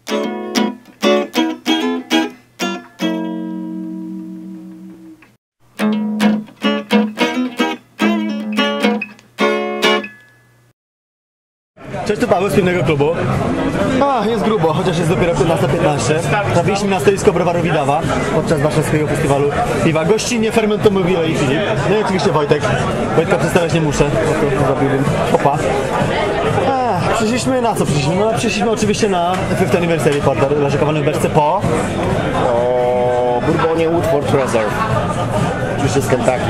Cześć, tu Paweł z Piwnego Klubu. Jest grubo, chociaż jest dopiero 15:15. Trafiliśmy na stoisko browaru Widawa podczas warszawskiego festiwalu piwa. Gościnnie Fermentomobile i Filip. No i oczywiście Wojtek. Wojtka przedstawiać nie muszę, bo to zrobiłbym opa. Przyszliśmy na co przyszliśmy? No przyszliśmy oczywiście na 5th Anniversary Porter, leżakowany w beczce po... O Bourbonie Woodford Reserve. Oczywiście z Kentucky.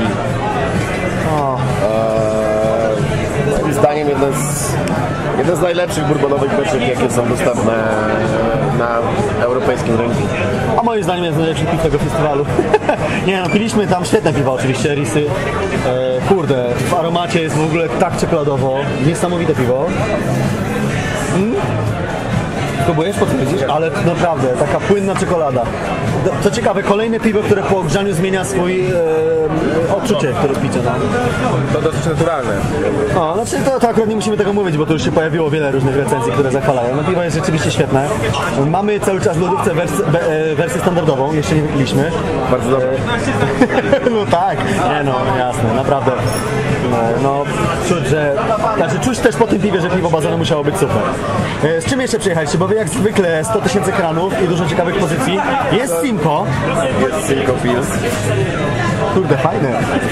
Moim zdaniem jeden z najlepszych bourbonowych beczek, jakie są dostępne na europejskim rynku. A moim zdaniem jest najlepszy piw tego festiwalu. Nie no, piliśmy tam świetne piwa oczywiście, risy. Kurde, w aromacie jest w ogóle tak czekoladowo. Niesamowite piwo. Próbujesz potwierdzić? Ale naprawdę, taka płynna czekolada. Co ciekawe, kolejne piwo, które po ogrzaniu zmienia swój odczucie, które picie. No. To dosyć naturalne. No, znaczy to akurat nie musimy tego mówić, bo tu już się pojawiło wiele różnych recenzji, które zachwalają. No piwo jest rzeczywiście świetne. Mamy cały czas w lodówce wersję standardową, jeszcze nie wypiliśmy. Bardzo dobrze. No tak, nie no, jasne, naprawdę. No, czuć, że... Znaczy czuć też po tym piwie, że piwo bazone musiało być super. Z czym jeszcze przyjechaliście? Bo wy jak zwykle 100 000 kranów i dużo ciekawych pozycji. Jest Simco. Jest Simco Pils. Kurde, fajne.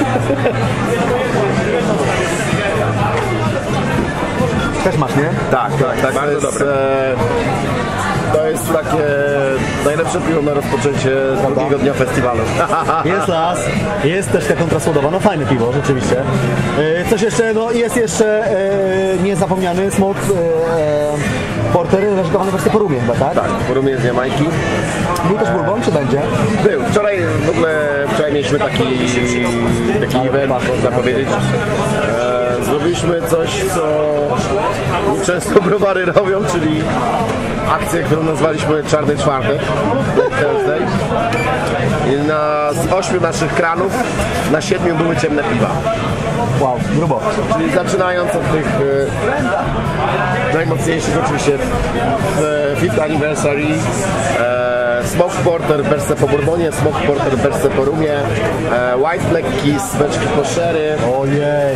Też masz, nie? Tak, bardzo dobre. To jest takie najlepsze piwo na rozpoczęcie drugiego dnia festiwalu. Jest las, jest też ta kontrasłodowa, no fajne piwo, rzeczywiście. Coś jeszcze, no jest jeszcze niezapomniany Smoke Porter, leżakowany wersję po rumie chyba, tak? Tak, po rumie z Jamajki. Był też bourbon, czy będzie? Był. Wczoraj mieliśmy taki event, można powiedzieć. Zrobiliśmy coś, co często browary robią, czyli akcję, którą nazwaliśmy Czarny Czwartek, Thursday. I z 8 naszych kranów na 7 były ciemne piwa. Wow, grubo. Czyli zaczynając od tych najmocniejszych oczywiście w 5th Anniversary, Smoke Porter, wersja po bourbonie, Smoke Porter, wersja po rumie, White Black Kiss, beczki po sherry. Ojej.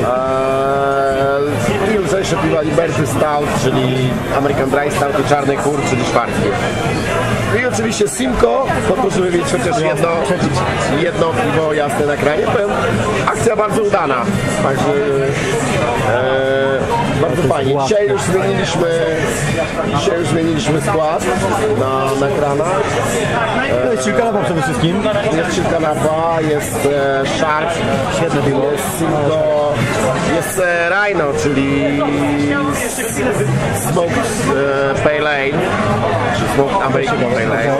I lżejsze piwa Liberty Stout, czyli American Dry Stout i Czarny Kur, czyli czwartki. I oczywiście Simco, po to, żeby mieć chociaż jedno piwo jasne na kranie. Powiem, akcja bardzo udana, także bardzo fajnie. Dzisiaj już zmieniliśmy skład na kranach. Jest Chilkanapa przede wszystkim. Jest Chilkanapa, jest Shark, świetne piwo, jest Simco, jest Rhino, czyli Smoked Pale Ale, czy Smoked American Pale Ale.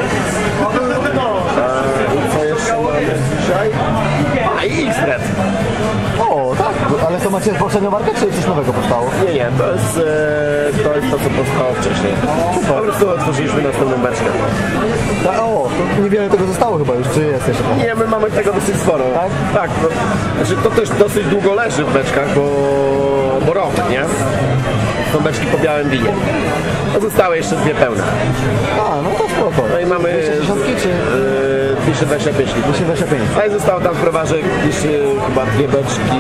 I co jeszcze mamy dzisiaj? I X-Red. O, tak, ale to macie poprzednią markę, czy coś nowego powstało? Nie, to jest to, co powstało wcześniej. Po prostu otworzyliśmy następną beczkę. O, to niewiele tego zostało chyba już, czy jest jeszcze? Nie, my mamy tego dosyć sporo. Tak? Tak, no, znaczy to też dosyć długo leży w beczkach, bo rok, nie? Są beczki po białym winie. A zostały jeszcze 2 pełne. No to spoko. No i mamy 260 czy? 225 litrów. 225. A i zostało tam w prowarze chyba 2 beczki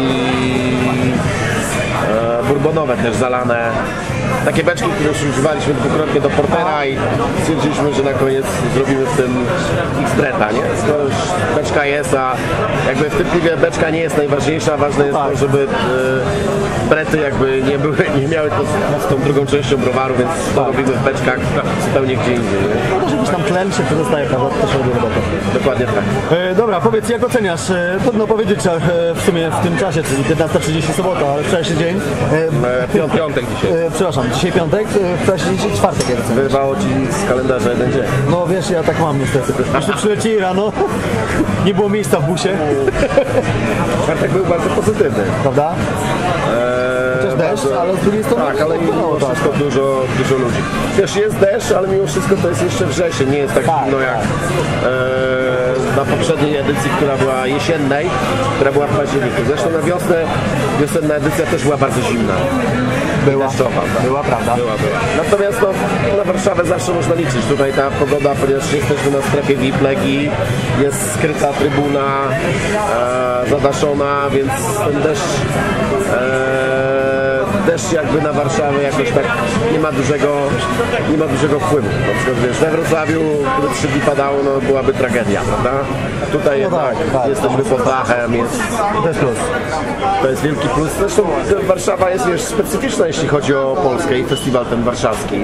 bourbonowe też zalane. Takie beczki, które już używaliśmy dwukrotnie do portera i stwierdziliśmy, że na koniec zrobimy w tym X-Breta, nie? To już beczka jest, a jakby w tym piwie beczka nie jest najważniejsza, ważne jest to, żeby brety jakby nie miały to z tą drugą częścią browaru, więc to robimy w beczkach zupełnie gdzie indziej, nie? No, żebyś tam tlen się pozostaje, prawda? To też robi robotę. Dokładnie tak. Dobra, powiedz, jak oceniasz? Trudno powiedzieć w sumie w tym czasie, czyli 15:30 sobota, ale wczorajszy dzień. Piątek dzisiaj. Przepraszam, dzisiaj piątek, wczorajszy dzień czwartek. Wyrwało ci z kalendarza jeden dzień. No wiesz, ja tak mam niestety. Myśmy przylecieli rano, nie było miejsca w busie. Czwartek był bardzo pozytywny. Prawda? Chociaż deszcz, ale z drugiej strony... Tak, ale mimo wszystko dużo ludzi. Wiesz, jest deszcz, ale mimo wszystko to jest jeszcze wrzesień, nie jest tak zimno jak na poprzedniej edycji, która była jesiennej, która była w październiku. Zresztą na wiosnę wiosenna edycja też była bardzo zimna. Była. deszczowa. Tak. Była, prawda. Była. Natomiast no, na Warszawę zawsze można liczyć. Tutaj ta pogoda, ponieważ jesteśmy na strefie VIP Legii, jest skryta trybuna, zadaszona, więc ten deszcz jakby na Warszawę jakoś tak nie ma dużego wpływu. Na przykład wiesz, we Wrocławiu, gdyby 3 dni padało, no byłaby tragedia, prawda? Tutaj jednak jesteśmy pod dachem, To jest plus. to jest wielki plus. Zresztą Warszawa jest wiesz, specyficzna, jeśli chodzi o Polskę i festiwal ten warszawski.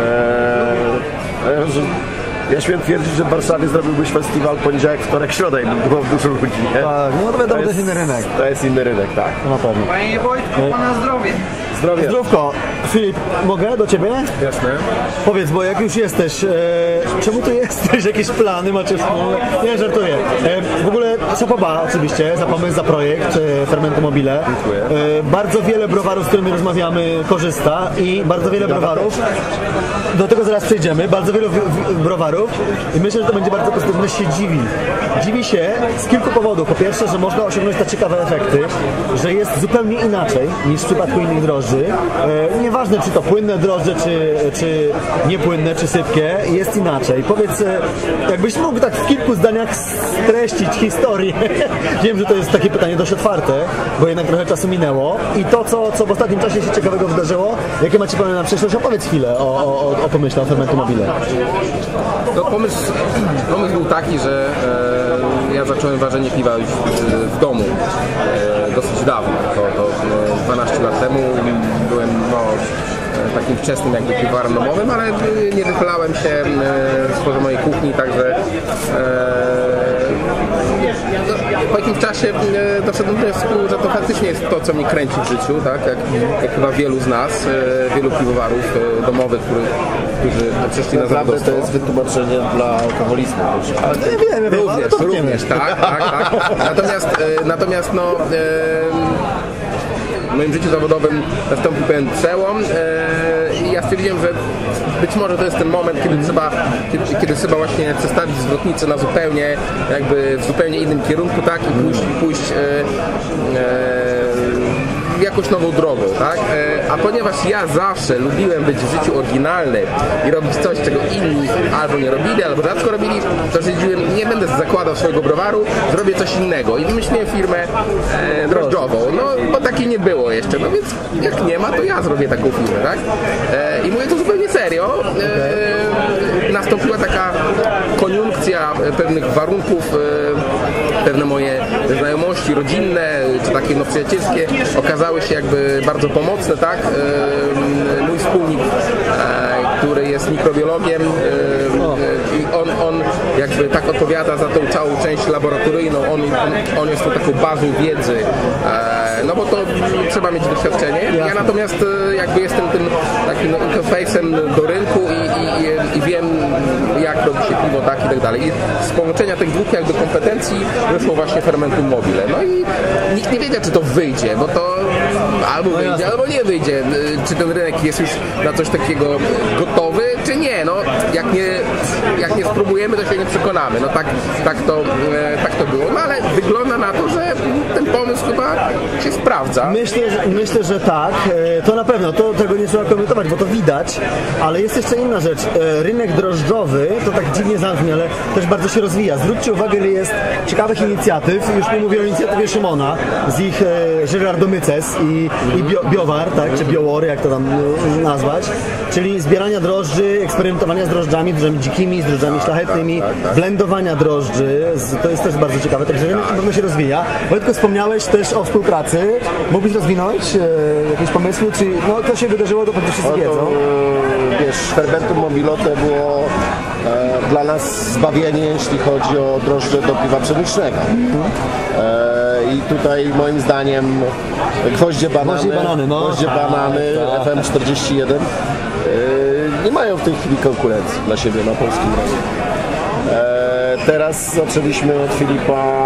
Ja śmiem twierdzić, że w Warszawie zrobiłbyś festiwal poniedziałek, wtorek, środa i by było dużo ludzi, nie? Tak, no to wiadomo, to jest inny rynek. To jest inny rynek, tak. To na pewno. Panie Wojtku, pana zdrowie. Zdrowie. Zdrówko, Filip, mogę do ciebie? Jasne. Powiedz, bo jak już jesteś, czemu tu jesteś? Jakieś plany macie wspólne? Nie, żartuję. W ogóle Sapoba oczywiście za pomysł, za projekt Fermentu Mobile. Dziękuję. Bardzo wiele browarów, z którymi rozmawiamy, korzysta i bardzo wiele browarów. Do tego zaraz przejdziemy. Bardzo wiele browarów i myślę, że to będzie bardzo pozytywne. Się dziwi. Dziwi się z kilku powodów. Po pierwsze, że można osiągnąć te ciekawe efekty, że jest zupełnie inaczej niż w przypadku innych drożdży. Nieważne, czy to płynne drożdże, czy niepłynne, czy sypkie, jest inaczej. Powiedz, jakbyś mógł tak w kilku zdaniach streścić historię. Wiem, że to jest takie pytanie dość otwarte, bo jednak trochę czasu minęło. I to, co w ostatnim czasie się ciekawego wydarzyło, jakie macie plany na przyszłość, opowiedz chwilę o pomyśle o Fermentu Mobile. No, pomysł był taki, że ja zacząłem ważenie piwa już w domu dosyć dawno, to 12 lat temu. Byłem takim wczesnym jakby piwowarem domowym, ale nie wychylałem się z mojej kuchni, także po jakimś czasie doszedłem do wniosku, że to faktycznie jest to, co mnie kręci w życiu, tak? Jak chyba wielu z nas, wielu piwowarów domowych, którzy przeszli na Naprawdę zawód. to jest wytłumaczenie dla alkoholizmu. Ale nie wiem, Również, tak. Natomiast no, w moim życiu zawodowym nastąpił pewien przełom i ja stwierdziłem, że być może to jest ten moment, kiedy trzeba właśnie przestawić zwrotnicę na zupełnie, jakby w zupełnie innym kierunku, tak, i pójść jakąś nową drogą, tak? A ponieważ ja zawsze lubiłem być w życiu oryginalny i robić coś, czego inni albo nie robili, albo rzadko robili, to stwierdziłem, nie będę zakładał swojego browaru, zrobię coś innego i wymyśliłem firmę drożdżową, no bo takiej nie było jeszcze, no więc jak nie ma, to ja zrobię taką firmę, tak? I mówię to zupełnie serio. Nastąpiła taka koniunkcja pewnych warunków, pewne moje znajomości rodzinne, czy takie no przyjacielskie okazały się jakby bardzo pomocne, tak? Mój wspólnik, który jest mikrobiologiem i on jakby tak odpowiada za tą całą część laboratoryjną, on jest tą taką bazą wiedzy, no bo to trzeba mieć doświadczenie. Ja natomiast jakby jestem tym takim no, interfejsem do rynku i wiem, jak robi się piwo, tak i tak dalej. I z połączenia tych dwóch jakby kompetencji wyszło właśnie Fermentum Mobile. No i nikt nie wiedział, czy to wyjdzie, bo to albo wyjdzie, albo nie wyjdzie. Czy ten rynek jest już na coś takiego gotowy, czy nie. No, jak nie spróbujemy, to się nie przekonamy. No tak to było. No ale wygląda na to, że ten pomysł chyba się sprawdza. Myślę, że tak. To na pewno, tego nie trzeba komentować, bo to widać, ale jest jeszcze inna rzecz. Rynek drożdżowy, to tak dziwnie zabrzmi, ale też bardzo się rozwija. Zwróćcie uwagę, ile jest ciekawych inicjatyw. Już nie mówię o inicjatywie Szymona z ich Żyrardomyces i Biowar, tak, czy Biowory, jak to tam nazwać, czyli zbierania drożdży, eksperymentowania z drożdżami dzikimi, z drożdżami szlachetnymi, blendowania drożdży, to jest też bardzo ciekawe, także rynek na pewno się rozwija. Wojtku, wspomniałeś też o współpracy. Mógłbyś rozwinąć jakieś pomysły, czy no, to się wydarzyło, to wszyscy wiedzą? Wiesz, Fermentum Mobile to było dla nas zbawienie, jeśli chodzi o drożdże do piwa pszenicznego. I tutaj moim zdaniem gwoździe banany, FM41 nie mają w tej chwili konkurencji dla siebie na polskim rynku. Teraz zaczęliśmy od Filipa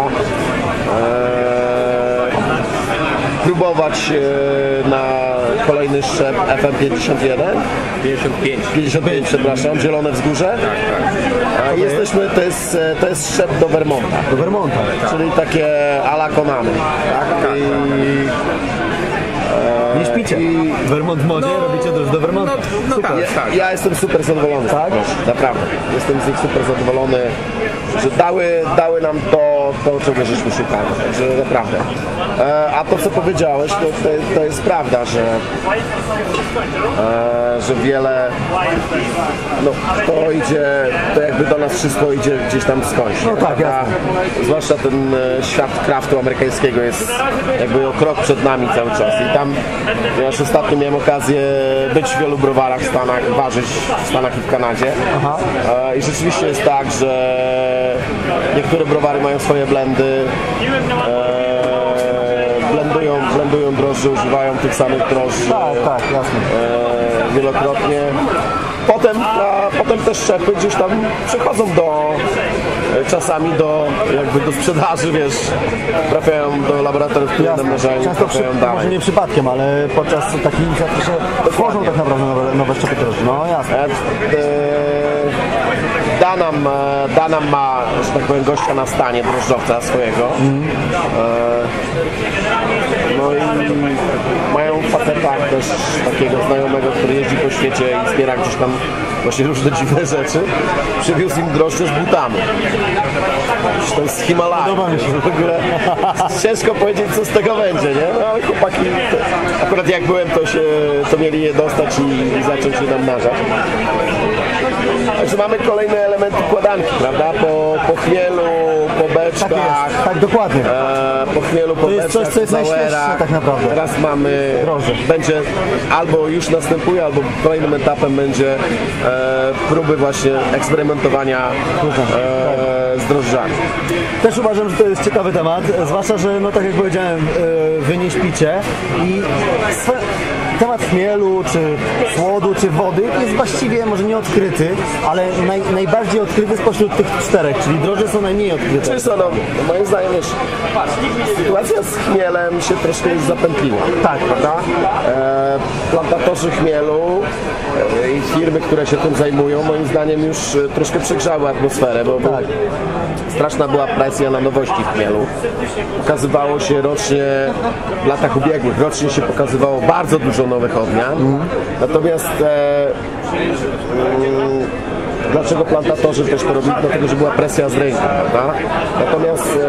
próbować na kolejny szczep FM51. 55, przepraszam, Zielone Wzgórze. A jesteśmy, to jest szczep do Vermonta. Do Vermonta. Czyli takie a la Konamy. Tak? Nie śpicie. Vermont w modzie, robicie też do Vermontu. No tak, tak. Ja jestem super zadowolony. Tak? Naprawdę. Jestem z nich super zadowolony, że dały nam to czego żeśmy szukali. Także naprawdę. A to, co powiedziałeś, to jest prawda, że wiele, no to jakby do nas wszystko idzie gdzieś tam skądś. No tak, jasne. Zwłaszcza ten świat craftu amerykańskiego jest jakby o krok przed nami cały czas. I tam, ja już ostatnio miałem okazję być w wielu browarach w Stanach, ważyć w Stanach i w Kanadzie. I rzeczywiście jest tak, że niektóre browary mają swoje blendy, blendują drożdże, używają tych samych drożdży Tak, jasne. wielokrotnie. Potem te szczepy gdzieś tam przechodzą czasami do sprzedaży, wiesz, trafiają do laboratoriów, które namnażają, Często trafiają dalej. może nie przypadkiem, ale podczas takich inicjatyw się tworzą tak naprawdę nowe szczepy drożdży. No jasne. Danam ma, że tak powiem, gościa na stanie, drożdżowca swojego. No i mają faceta też takiego znajomego, który jeździ po świecie i zbiera gdzieś tam właśnie różne dziwne rzeczy. Przywiózł im drożdże z Butanu. To jest Himalaya. Podoba mi się w ogóle. Ciężko powiedzieć, co z tego będzie, nie? No ale chłopaki, akurat jak byłem, to mieli je dostać i zacząć je namnażać. Także mamy kolejne elementy układanki, prawda? Po chmielu, po beczkach. Tak jest, tak dokładnie. Po chmielu, po To jest coś, co jest najświeższe tak naprawdę. Teraz mamy, Drożdże. będzie albo już następuje, albo kolejnym etapem będzie próby właśnie eksperymentowania z drożdżami. Też uważam, że to jest ciekawy temat, zwłaszcza, że no tak jak powiedziałem, wy nie śpicie i temat chmielu, czy słodu, czy wody jest właściwie może nie odkryty, ale najbardziej odkryty spośród tych czterech, czyli drożdże są najmniej odkryte. Czysto, no, moim zdaniem wiesz, sytuacja z chmielem się troszkę już zapętliła. Tak. Prawda? Plantatorzy chmielu i firmy, które się tym zajmują, moim zdaniem już troszkę przegrzały atmosferę, bo Tak. straszna była presja na nowości w chmielu. Pokazywało się rocznie, w latach ubiegłych, rocznie się pokazywało bardzo dużo nowych odmian. Natomiast dlaczego plantatorzy też to robili? Dlatego, że była presja z rynku, prawda? Natomiast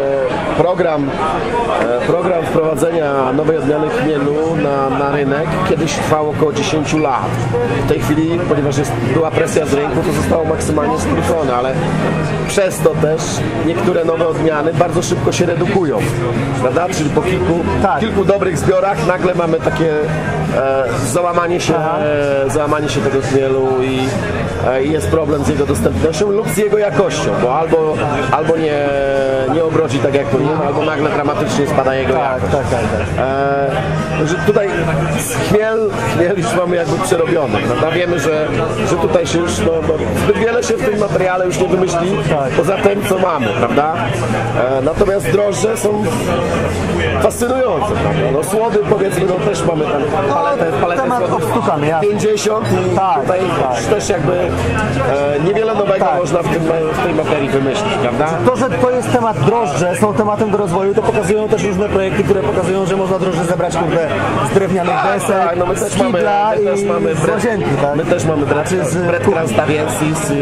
program wprowadzenia nowej odmiany chmielu na rynek kiedyś trwał około 10 lat. W tej chwili, ponieważ była presja z rynku, to zostało maksymalnie skrócone, ale przez to też niektóre nowe odmiany bardzo szybko się redukują, prawda? Czyli po kilku dobrych zbiorach nagle mamy takie załamanie się tego chmielu i jest problem z jego dostępnością lub z jego jakością, bo albo nie obrodzi tak jak powinien, albo nagle dramatycznie spada jego jakość. Także tutaj chmiel już mamy jakby przerobiony, prawda? Wiemy, że tutaj się już zbyt wiele się w tym materiale już nie wymyśli, poza tym co mamy, prawda? Natomiast drożdże są fascynujące, prawda? No, słody powiedzmy, też mamy tam paletę słodów obstukany, jasne. 50 i tutaj też jakby niewiele nowego można w tej materii wymyślić, prawda? To, że to jest temat drożdże, są tematem do rozwoju, to pokazują też różne projekty, które pokazują, że można drożdże zebrać z drewnianych desek, no my z też kibla i z łazienki, tak? My też mamy Bret Transtaviensis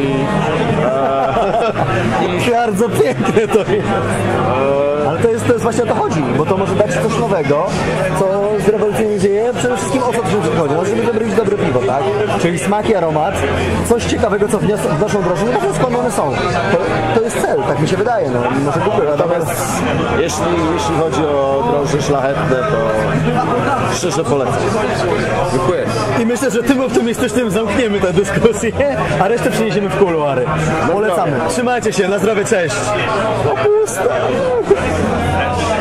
i bardzo piękne to jest. Ale to jest właśnie o to chodzi, bo to może dać coś nowego, co zrewolucjonizuje przede wszystkim o co tu chodzi. No, żeby zrobić dobre piwo, tak? Czyli smak i aromat, coś ciekawego, co wnoszą drożdże, no bo skąd one są. To jest cel, tak mi się wydaje, no może Google. Natomiast jeśli chodzi o drożdże szlachetne, to szczerze polecam. Dziękuję. I myślę, że tym optymistycznym zamkniemy tę dyskusję, a resztę przeniesiemy w kuluary. Polecamy. Trzymajcie się, na zdrowie, cześć. No puste.